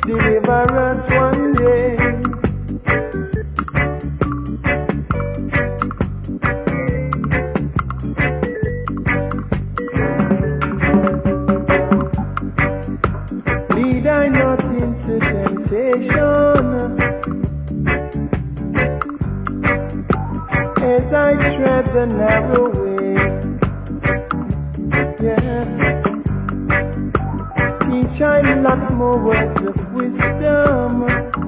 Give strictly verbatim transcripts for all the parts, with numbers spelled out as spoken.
deliver us one day. Lead I not into temptation, as I tread the narrow way. Yeah. Teach I lot more words of wisdom,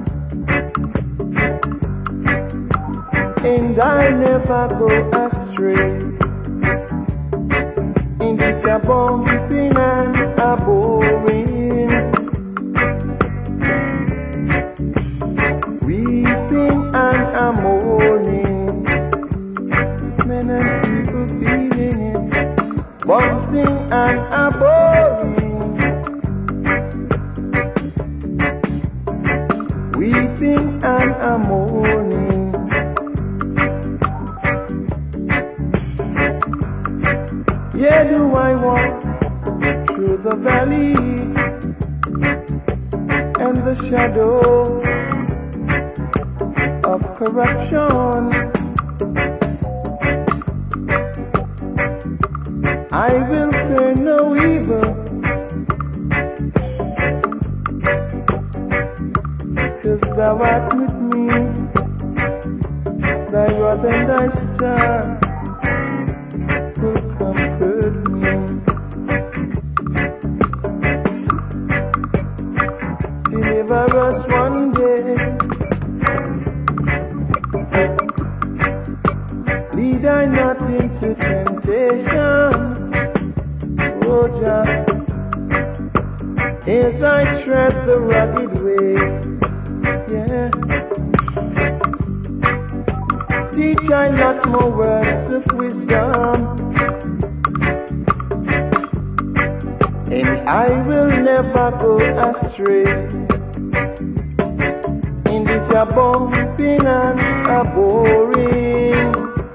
and I never go astray in this a bumping and a boring, weeping and a mourning, men and people feeling it, bouncing and a boring, weeping and a mourning. Yeah, do I walk through the valley and the shadow of corruption, I will fear no evil, 'cause thou art with me, thy rod and thy staff will comfort me. Deliver us one day, lead I not into temptation, oh Jah, as I tread the rugged way. Yeah. Teach I not more words of wisdom, and I will never go astray in this a bumping and a boring,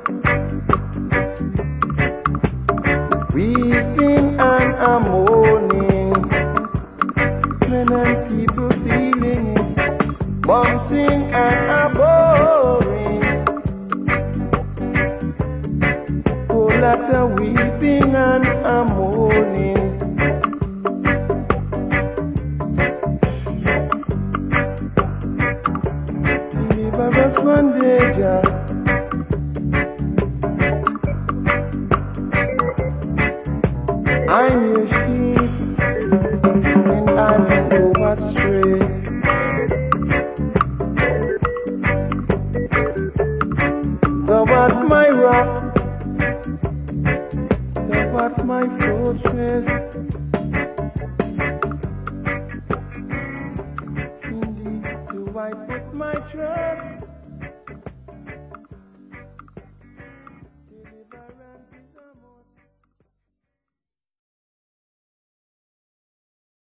weeping and a mourning, men and people feeling it, bouncing and a boring, whole lot of weeping and a mourning. Deliver us one day, Jah. I'm your sheep, and I won't go astray. Thou art my rock, thou art my fortress. Indeed, do I put my trust.